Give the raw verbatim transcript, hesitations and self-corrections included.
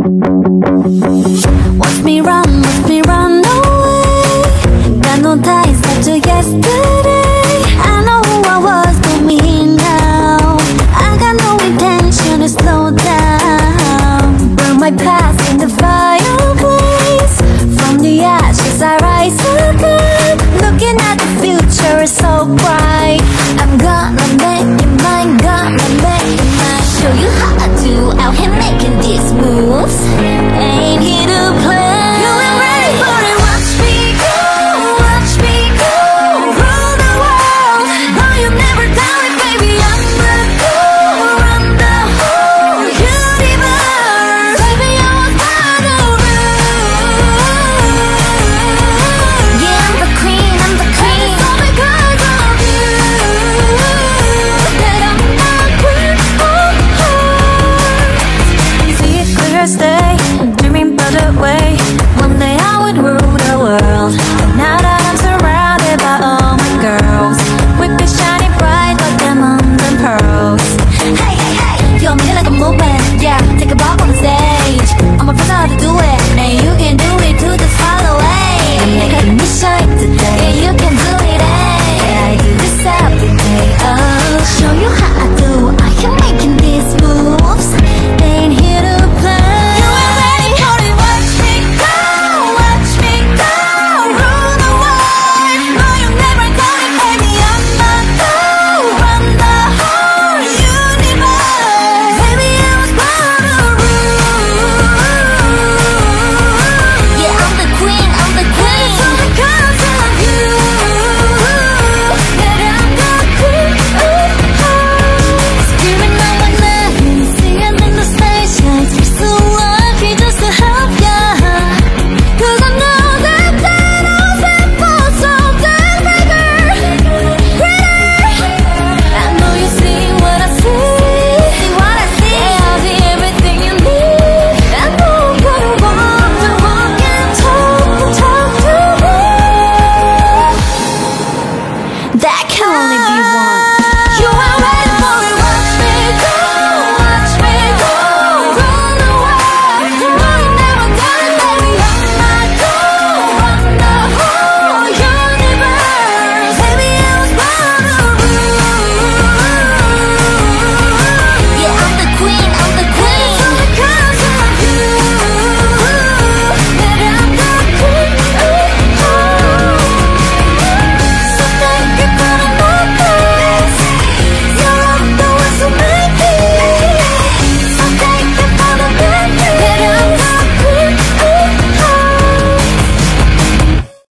Watch me run, watch me run away. Got no ties left to yesterday. I know who I was, but me now. I got no intention to slow down. Burn my past.